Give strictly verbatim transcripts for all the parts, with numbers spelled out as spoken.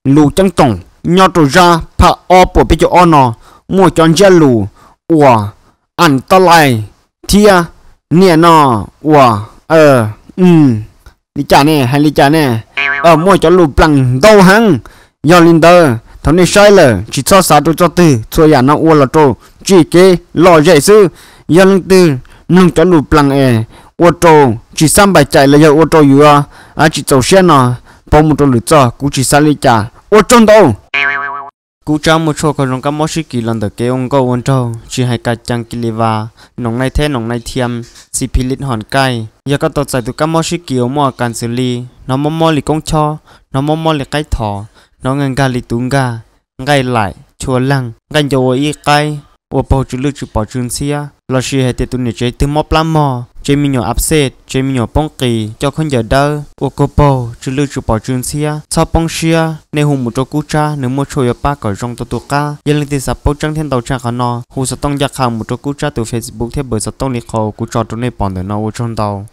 lù trăng trồng nhau trổ ra phá o bộ bị cho o nọ mua chọn ra lù ủa ăn to lại thia nè nọ ủa ờ um đi chả nè hay đi chả nè ờ mua cho lù bằng đâu hăng do linh tơ thằng này sai lờ chỉ cho sao tôi cho từ cho nhà nó ủa là trổ chỉ cái lò dễ sư do linh tư nâng cho lù bằng e ô tô chỉ xăm bài chạy là do ô tôอยู่à à chỉ tàu xe nọ bao một trò lựa cho cú chỉ sai lý trả ô trôn đâu cú trong một số con rồng cá mó sĩ kỳ lần đầu kế ông câu ôn trâu chỉ hai cái trang kiliva nòng này thế nòng này thiêm xì phi lít hòn cay giờ có tàu chạy từ cá mó sĩ kỳ ông mua càn xử lý nó mò mò lì công cho nó mò mò lì cái thỏ nó ngang gà lì tung gà ngay lại chua lăng ngay cho ý cái ô bao chú lưu chú bảo chun xia lo xì hay tiệt tụi này chơi từ mò plam mò chơi mình nhỏ upset chơi mình nhỏ bông kỳ cho không giờ đâu ô cô bao chú lưu chú bảo chun xia sau bông xia nên hùng một chỗ cú cha nếu mua chơi ở ba cõi rong tụ tụ ca giờ lên từ sập bao trắng thiên đầu cha khăn nọ hùng sẽ tông giặc hàng một chỗ cú cha từ Facebook theo bởi sẽ tông liệt khẩu cú trò tụi này bọn để nó ô trong đầu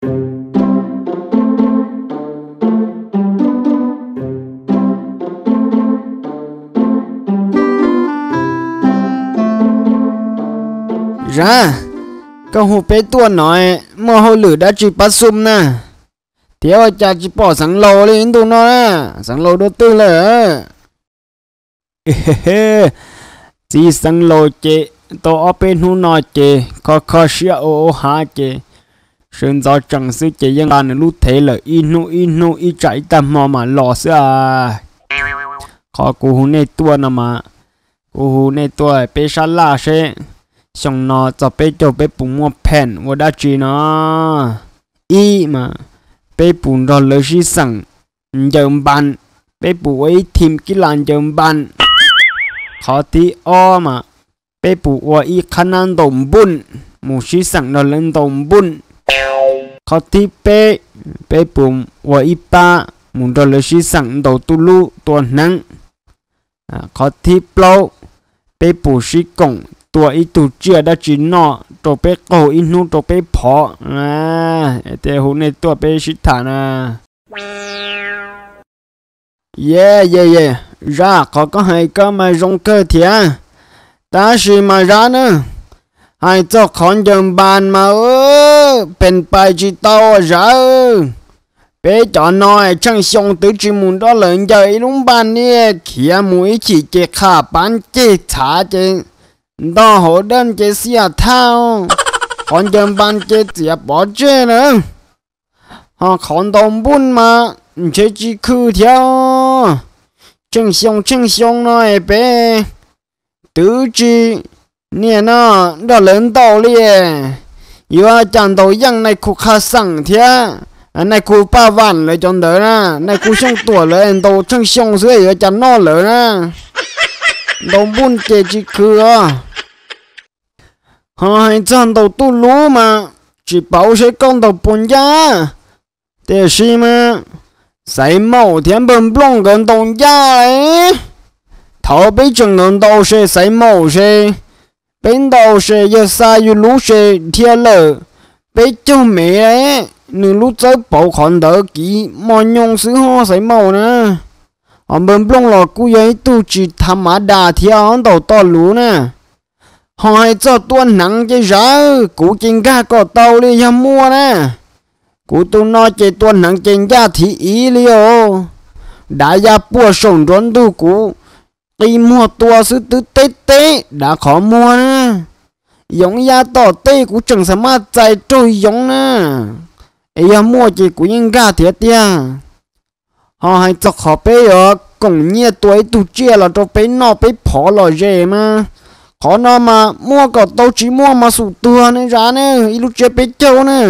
ra câu hồ bé tua nói mà hồ lử đã chỉ bắt sum nè thiếu cha chỉ bỏ sáng lô lên tụi nó nè sáng lô đầu tư là chỉ sáng lô chế tôi ở bên hồ nói chế có khó xia ô há chế sơn gió chẳng sư chế dân là lúc thế là in nô in nô in chạy tầm mò mà lò xưa à khó cô hồ này tua nè mà cô hồ này tua bé sa la xe xong nó cho bé cho bé bụng mua pen và đã chỉ nó y mà bé bụng đó lấy gì sẵn dầm bàn bé bụng ấy tìm cái làn dầm bàn khó tí o mà bé bụng và y khả năng đồng bún một gì sẵn đó lên đồng bún khó tí bé bé bụng và y ba muốn đó lấy gì sẵn đầu tu lu tuần nắng khó tí plau bé bụng sĩ cổngตัวอีตัวเจียได้จีนอตัวเป๊กโกอินูตัวเป๊กพออ่าแต่หูในตัวเป๊กชิดฐานะเย่เย่เย่ราเขาก็ให้ก็มาลงเกอเถียแต่สิมาร้านเนอะให้เจ้าของเดิมบานมาเออเป็นไปจีโตจ้าเป๊กจอน้อยช่างชงตื้อจีมุนđó lợnใหญ่ลุงบานเนี่ยเขียมุ้ยจีเจขาปันเจฉาเจđó hộ đơn chế xia thao còn dần ban chế chỉ bỏ chế nữa họ còn đồng bún mà chế chỉ khư theo chân xong chân xong nói bé tứ chi nè nó đó lớn tàu liền yêu chẳng tàu dân này khu khá sẵn thế này khu ba vạn lại chọn đỡ na này khu xong tuổi lại tàu chân xong dưới yêu chẳng nó lỡ na đồng bún chế chỉ khư à họ hay chọn đầu tu lú mà chỉ bảo sẽ con đầu bún giá để gì mà sai màu thiên bần blong gần đồng giá ấy thảo bây chừng lần đầu sẽ sai màu sẽ bên đầu sẽ giờ sai yu lú sẽ thiên lợ bây chú mẹ ấy nửa lú tới bảo khoản đỡ kỹ mọi nhung sứ ho sai màu nè họ bần blong là cú ấy tu chỉ tham má đà thiên hắn đầu to lú nè họ hay cho tuôn nắng chứ giá cú chinh ga có tàu đi nhà mua nè cú tu nói chơi tuôn nắng chinh ga thì ý liêu đã ra bùa sổng rốn tu cú đi mua tua sư tứ tế tế đã khó mua nè giống ya tỏ tê cú chẳng sao mà chạy trôi giống nè ấy mua chỉ cú chinh ga thiệt tia họ hay cho khó bé ở cùng nhia tuổi tu chia là cho bé nó bé phỏ lò dễ mà khó nó mà mua cả tàu chỉ mua mà sụt tua này ra nè lúc chơi bé châu nè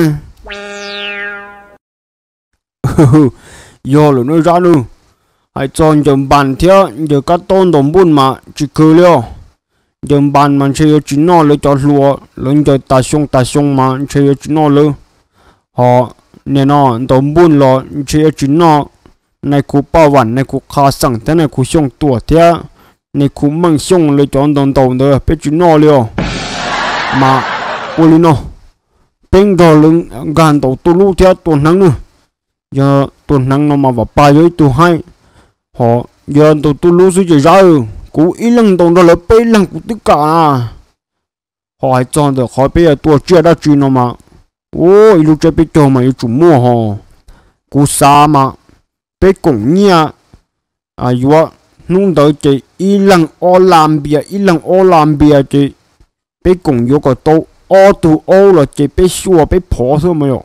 do là nó ra luôn hãy chọn dầm bàn theo giờ các tôn đồng bún mà chỉ cười liao dầm bàn mà chơi chỉ nó lấy cho lúa lên cho ta xong ta xong mà chơi chỉ nó luôn họ nè nó đồng bún lo chơi chỉ nó này khu bao vạn này khu khá sẵn thế này khu xong tua theo này cũng mang xong lấy chọn đồng đầu nữa bé chú nó liều mà ôi nó bên đó lưng gan đầu tôi lúc theo tuần nắng nữa giờ tuần nắng nó mà vào ba giới tôi hay họ giờ tụi tôi lú suy chỉ ra cú ý lần đồng đó là bê lần của tất cả hỏi chọn được hỏi bây giờ tôi chưa đã chuyện nào mà ôi lúc chơi bây giờ mà chủ mua hò cú xa mà bê cũng nha à vừa nung đợi chị ý lần ô làm bia ý lần ô làm bia chị bê cũng vừa có tô ô tụ ô là chị bê xua bê phó thôi mà yo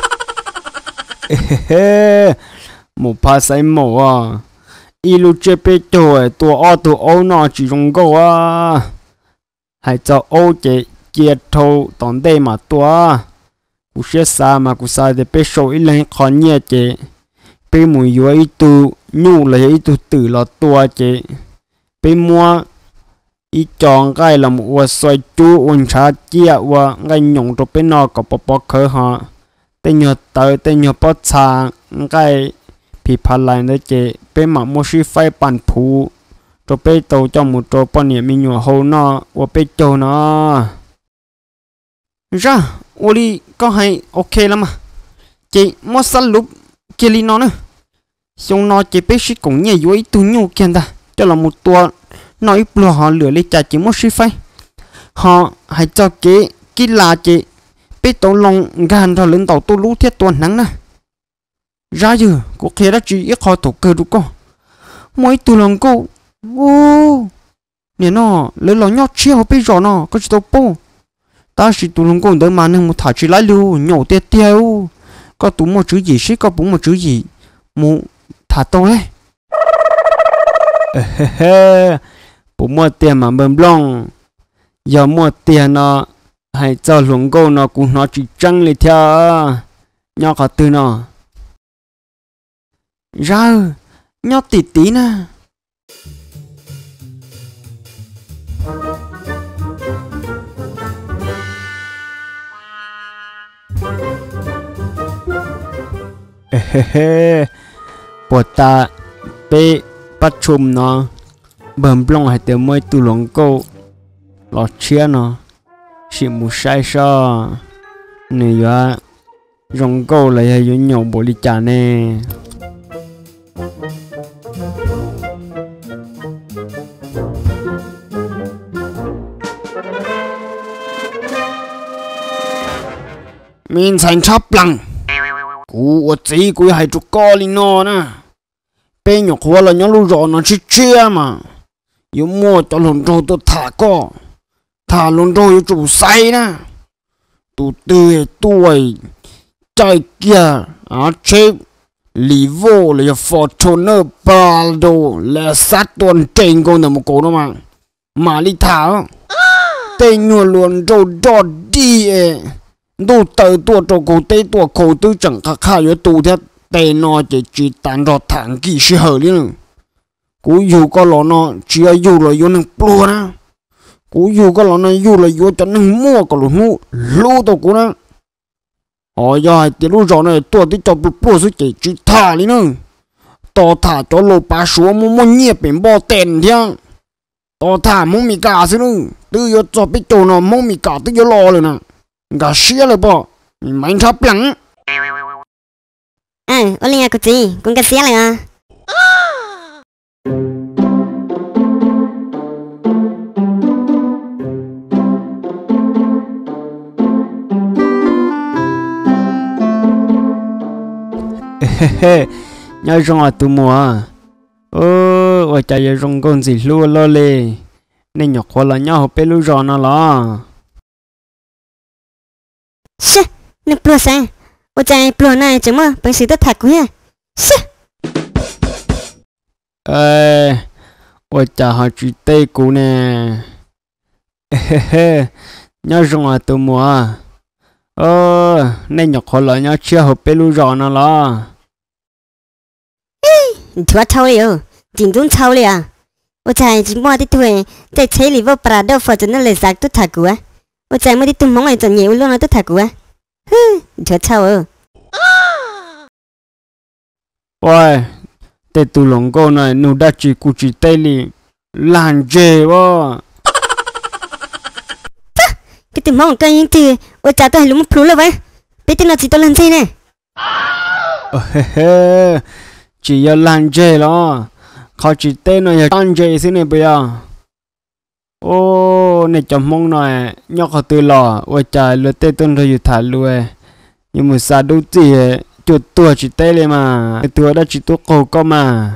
một pa sai mồ à ý lúc chơi bây giờ tôi ô tụ ô nó chỉ dùng câu à hay cho ô chị chia thâu tòn đây mà tôi cú sẽ xa mà cú xa để bê sầu ý lần khó nhẹ chị bê mùi yếu ý tụ nhu là ý tụ tử là tua chị bê mua ý chọn cái là một quả xoay chú uống trà chia và cái nhung cho bê nó có bó bó khởi họ tên nhờ tới tên nhờ bó trà cái bị phá lại nữa chị bê mà mua sĩ phai bản phú cho bê tàu trong một chỗ bọn nhẹ mình nhờ hầu nó và bê châu nó ra ô đi có hay ok lắm mà chị mua sẵn lúc kia đi nó nữa xong nó chỉ biết sĩ cũng nhẹ dưới tụi nhau kia ta cho là một tua nói bùa họ lừa lấy trả chỉ một sĩ phai họ hãy cho kế cái là chị biết tàu lòng gan rồi lên tàu tôi lú thiết tuần nắng nè ra giờ có kia đã chỉ ít họ tổ cơ đúng không mỗi tụi lòng cô ô nè nó lấy lòng nhót chiêu biết rõ nó có chỉ tàu po ta chỉ tụi lòng cô đỡ mà nên một thả chỉ lái lưu nhổ tiệt tiêu có tụi một chữ gì sĩ có bụng một chữ gì một thả tàu đấy bố mua tiền mà bơm lông giờ mua tiền nó hay cho luồng cô nó cũng nó chỉ trăng lên theo nhau cả từ nó ra nhau tí tí nè bố ta bê bắt chùm nó bầm lông hay từ mới từ luồng cô lọt chia nó chỉ một sai sao này vậy rong cô lại hay dùng nhau bộ đi trả nè mình thành chấp lăng cú ở chỉ cú hay chụp co lên nó nè bên nhóc hoa là nhóc lú rõ nó chỉ chia mà yêu mua cho lon rô tôi thả co thả lon rô yêu chủ say nè tụ tư tuổi trái kia à chế lý vô là Fortuner Prado là sát tuần trên con một cổ đó mà mà đi thả tên nhua luôn rô đọt đi đồ tới tua trâu cổ tê tua cổ tư chẳng khá khá yếu tù thế tên nó chỉ chỉ tàn rõ thẳng kỳ sĩ hở đi nữa cú dù có lọ nó chỉ là dù là dù nâng plua đó cú dù có lọ nó dù là dù cho nâng mua có lọ ngu lưu tao cú đó họ giờ thì lúc rõ này tua tí cho plua sức chỉ chỉ thả đi nữa to thả cho lô bà xuống mua mua nhẹ biển bò tiền theo to thả mua mì cả xí nữa tư yếu cho biết chỗ nó mua mì cả tư yếu lò rồi nè gà xía rồi bò mình thắp lắng à ô linh à cô chị cũng gà xía rồi à nhớ rong à tụ mùa ơ ôi chạy giờ rong con gì luôn lo lê nên nhọc quá là nhau học bé lu rong nó lo shit nè plua sang ôi chạy plua này chẳng mà bánh xí tất thật quá ha shit ê ôi chạy họ chỉ tê cú nè nhớ rong à tụ mùa ơ nên nhọc quá là nhau chưa học bé lu rong nó lo thua thâu rồi chính chúng thâu rồi à ôi chạy chỉ mua đi thuê chạy chế lý vô bà đâu phải cho nó lấy sạc tất thật quá ôi chạy mới đi tung mong này cho nhiều luôn nó tất thật quá thua thâu rồi ôi tê tụ lòng cô này nụ đã chỉ cụ chỉ tê li làn dê quá cái tung mong cái những thứ ôi chạy tôi hay lúc plú rồi vậy biết tin là chỉ tôi làm gì nè chỉ là làn dê đó khó chỉ tên này tan chơi thế này bây giờ ô này chấm mông này nhóc họ từ lò ôi trời lừa tên tuần rồi thả luôn nhưng mà sao đâu chỉ chuột tua chỉ tênเลยmà tua đã chỉ tua cổ có mà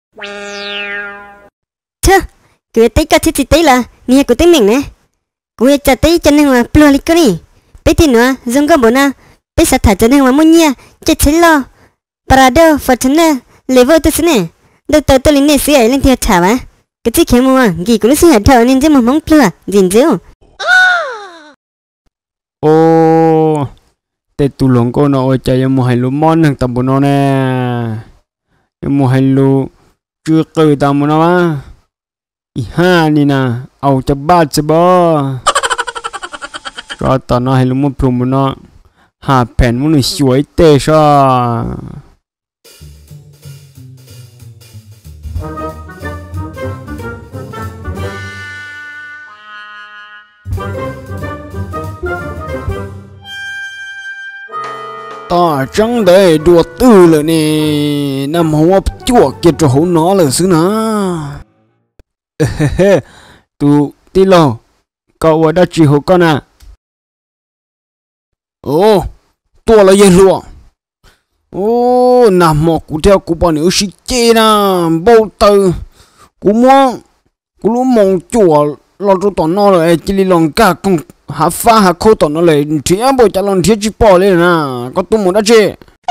chứ cứ tới cái thứ tới là nghe của tiếng mình nè cứ chả tới cho nên là plua lịch cái này bây thì nữa dùng cái bộ na bây giờ thả cho nên là muốn nhia chết chết lo Prado Fortuna level tôi xin nè đâu tới tôi lên này xí ấy lên theo chả á cái chiếc kiếm mua gì cũng xí hạt thở nên chứ mà mong plua gìn giữ ô tê tu lồng cô nó chạy một hai lúa món hàng tầm bộ nó nè một hai lúa chưa cười tầm bộ nó á ha nè nè ao cho ba cho bơ rồi tao nó hai lúa món plum bộ nó hà phèn muốn được sủi tê sao ta chẳng để đùa tưเลยnè nằmหัวจั่วเกี่ยวกับหัวน้อเลยสินะเฮ้ตูตีโลก็ว่าได้จีหัวกันนะโอ้ตัวละเยอะรัวโอ้นำหมอกกูเที่ยวกูปอนอยู่สิเจนะโบตือกูมองกูรู้มองจั่วเราตัวต่อน้อเลยจิลิลองกากงหาฟ้าหาโคตรนั่นเลยเทียบจะลองเทียบจีปอเลยนะก็ตุ้มหมดแล้วเจ้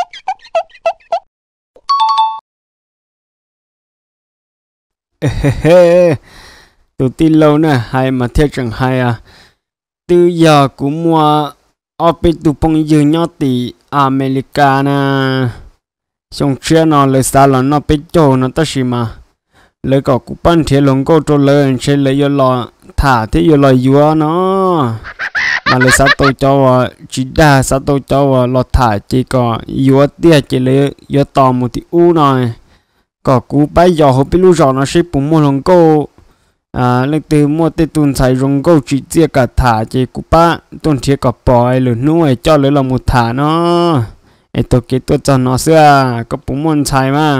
เฮ้ตัวตีเราเนี่ยให้มาเทียบจังให้อ่ะตัวยากูมัวเอาไปตัวปงยืนยอดตีอเมริกานะส่งเชื้อนอนเลยสารนอไปโจนตัชิมาเลยก็กูปั้นเทียลงก็ตัวเลยเชลเลยยอรอถ่าที่ยอรอยัวเนาะมาเลยสัตว์เจ้าว่าจีดาสัตว์เจ้าว่าเราถ่ายจีก็ยัวเตี้ยจีเลยยอต่อมุติอู้หน่อยก็กูไปยอเขาไปรู้จอนะใช่ปุ่มมัวลงก็อ่าเรื่องตื่นมัวตื่นตุนใส่ลงก็จีเจียกับถ่ายจีกูป้าต้นเทียกับปล่อยหรือนุ่ยเจ้าเลยเรามุดถ่าเนาะไอตัวเกตัวจอนเสื้อก็ปุ่มมัวใช่มา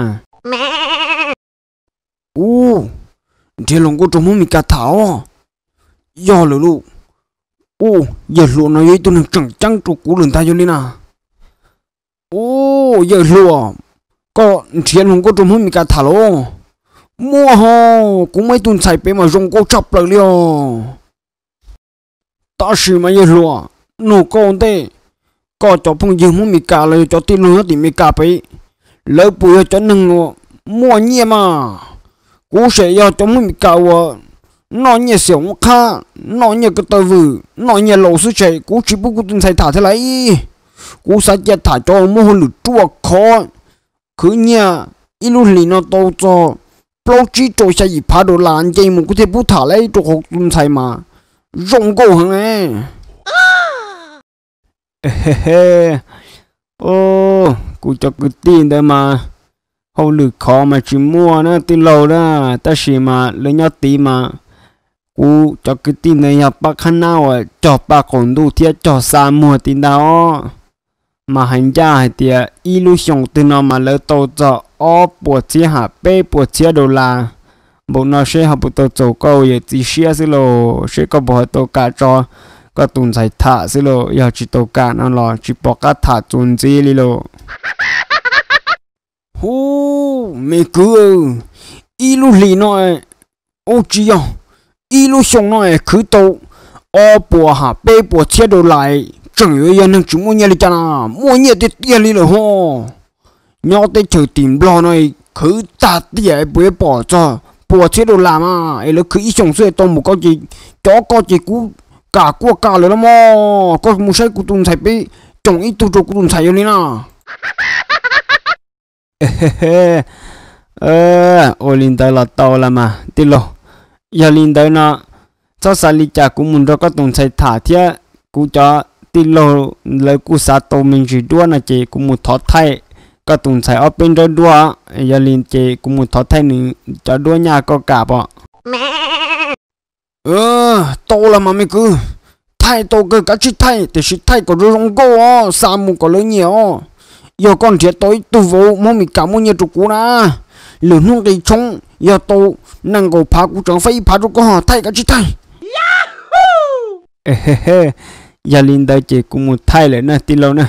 อู้เทียลงก็จมูกมีกระถาวย่อเลยลูกโอ้อย่าหลวงนะยัยตัวนึงจังจังตัวกูหลุนตายอยู่เลยนะโอ้อย่าหลวงก็เทียลงก็จมูกมีกระถาวมัวฮอกูไม่ตุนใส่ไปมาจงก็จับเลยเลยตาสีมาอย่าหลวงหนูก็เต้ก็จะพุ่งยืมมุมีกาเลยจะตีลงติมีกาไปแล้วปุ๋ยจะนึงมัวเงียมากูเสียจะมุมีกาวnói nhẹ xỉu kha nói nhẹ cái tờ vử nói nhẹ lẩu sư chạy cú chỉ bút cú tin sai thả thế lấy cú sai chết thả cho mua hồ lửa chua khó cứ nhẹ ilu lì nó to cho bao chỉ cho sai gì phá đồ làn chơi một cái thế bút thả lấy cho học tin sai mà rong câu hả nghe ô cú cho cứ tin đấy mà hồ lửa khó mà chỉ mua nó tin lâu đó ta chỉ mà lấy nhau tí mà cú cho cái tin này nhập bác khăn nào à cho bác còn đủ thiết cho xa mùa tin đó mà hành gia hay tiệt illusion từ nó mà lỡ tàu cho ó buộc chia hạ bê buộc chia đô la bộ nó sẽ học bộ tàu châu câu giờ chỉ xia xí lô sẽ có bộ tàu cả cho có tuần sai thả xí lô giờ chỉ tàu cả nó lo chỉ bỏ cả thả tuần gì đi lô hú mẹ cứ illusion nói ô chi à illusion nói cứ tàu ó buộc hạ bê buộc chia đô lại chẳng nhớ yên năng chúng mua nhà đi chana mua nhà thì tiền đi rồi ho nhau tới chờ tìm lo này cứ ta tiền bữa bỏ cho bỏ chế đồ làm à ấy là cứ ý sống xuôi tao một con gì chó con gì cú cả cua cả rồi đó mà có một sai cú tuần sai bị chồng ít tu cho cú tuần sai như thế nào ờ ô linh tới là tao là mà đi lo giờ linh tới nó cho sao linh cha cú muốn cho có tuần sai thả thế cú cho tí lô lời cú sa tô mình chỉ đua là chỉ cũng một thọ thay có tuần sai ở bên đó đua giờ liền chỉ cũng một thọ thay nữa cho đua nhà có cả bỏ ờ tô là mà mình cứ thay tô cứ cả chỉ thay thì chỉ thay có đôi rong cô á sa mu có lớn nhiều giờ con thiệt tối tu vô mua mình cả mua nhiều chục cú na lửa nung cái trống giờ tô năng cầu phá của chẳng phải phá cho có họ thay cả chứ thay hehehe giờ linh đại chỉ cũng một thay lại nè tin lâu nè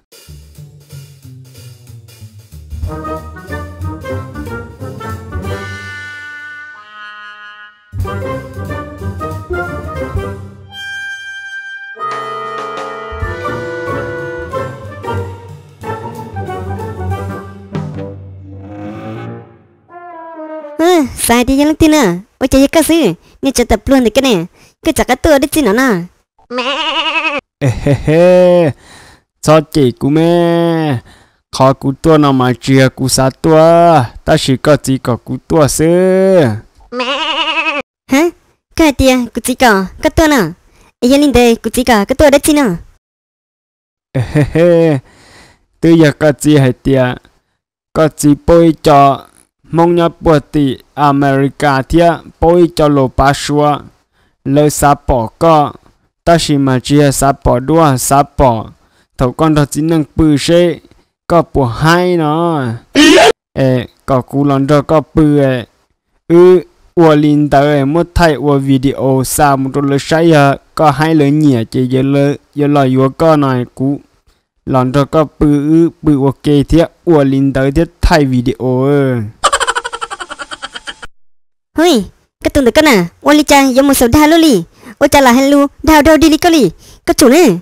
ừ sai thìยังtin à ôi trời cái gì nghe cho tập luôn thì cái này cái chả cái tua đấy chứ nó nè hehehe cho chị của mẹ khó cú tua nào mà chia cú sa tua ta chỉ có chỉ có cú tua xưa hả cái tia cú chỉ có cái tua nào ấyยังđây cú chỉ có cái tua đấy chứ nào hehehe từ giờ có chỉ hay tia có chỉ bôi cho mong nhớ bữa tiệc America thia bôi cho lô ba xua lời sa bỏ có ta chỉ mà chia sa bỏ đua sa bỏ thầu con đó chỉ năng bự xe có bộ hai nó ê có cú lần đó có bự ê ừ ua linh tới một thay ua video sa một đôi lời say à có hai lời nhẹ chỉ giờ lời giờ lời ua có này cú lần đó có bự bự ok thia ua linh tới thia thay video ôi cái tuần được cái nào ôi li cha giống một số đào luôn li ôi cha là hello đào đào đi đi cái li cái chủ này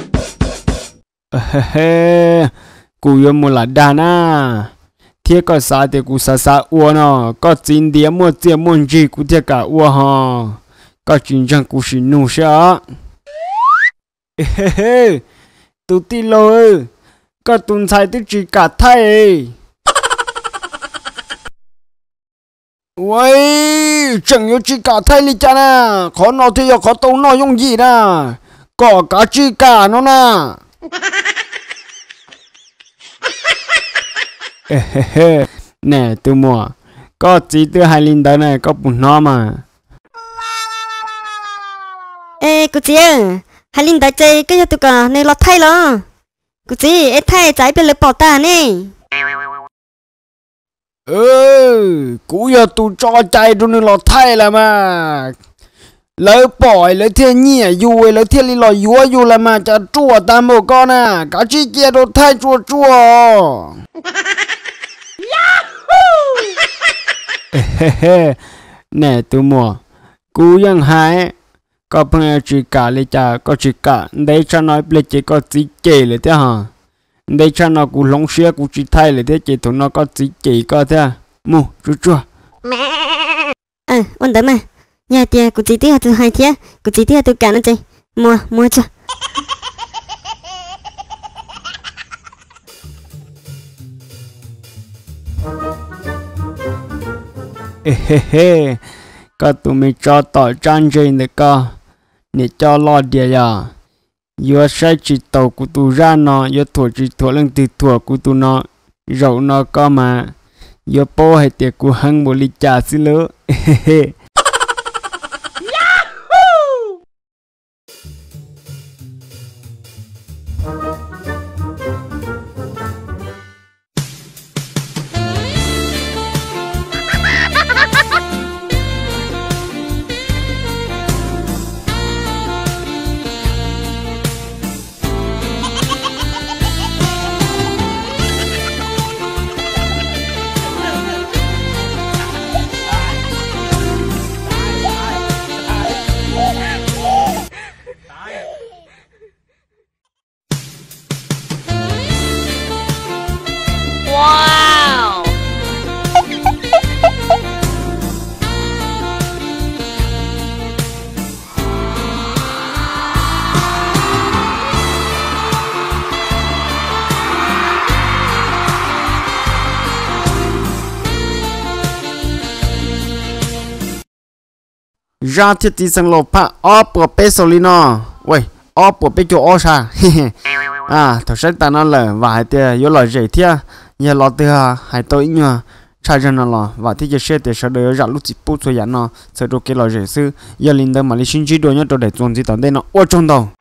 hehe cú yo một là đà na thiết có sao thì cú sa sa uo nó có chín điểm một tiền một gì cú thiết cả uo ha có chuyện chẳng cú xin nụ sao hehe tụi ti lo có tuần sai thì chỉ cả thay ôi chẳng yêu chỉ cả thay li cha nè khó nói thì khó tao nói用gì nè có cả chỉ cả nó nè nè tôi mua có chỉ từ hai linh đó này có bún nó mà ê cô chị ơi hai linh đại chơi cái gì tụi cả này lọt thay lo cô chị ê thay trái bên lưỡi bỏ ta nè ừ cú giờ tụi cho chạy tụi nó lọt thay là mà lỡ bỏ lỡ thiên nhẹ dù lỡ thiên li lò dúa dù là mà chả chua ta một con à cả chi kia đồ thay chua chua nè tụi mùa cúยังhái có phần chỉ cả lấy chả có chỉ cả đấy cho nói lấy chỉ có chỉ kểเลยthế hả đấy cho nó cú lông xia cú chỉ thayเลยthế chỉ tụi nó có chỉ kể có thế mù chua chua à ổn đấy mà nhà tia cụ chỉ tiếc từ hai thía cụ chỉ tiếc từ cả nó chơi mua mua cho hehehe có tụi mình cho tỏi trang chơi nữa cơ để cho lo địa à vừa sai chỉ tàu của tụi ra nó vừa thua chỉ thua lần từ thua của tụi nó rượu nó có mà vừa po hay tiệc của hăng một ly trà xí lỡ hehehe ra thiết tí sang lô pa ó bùa bê sô li nó喂ó bùa bê chỗ ó sa à thật sự ta nó là và hai tia yếu lời dễ thia nhà lọ tia hai tôi nhờ trai ra nó là và thiết chế sẽ để sau đó ra lúc chỉ bút cho nó sẽ được cái lời dễ sư giờ linh đâm mà li xin chỉ đôi nhớ đồ để chuẩn gì tận đây nó ô trong đầu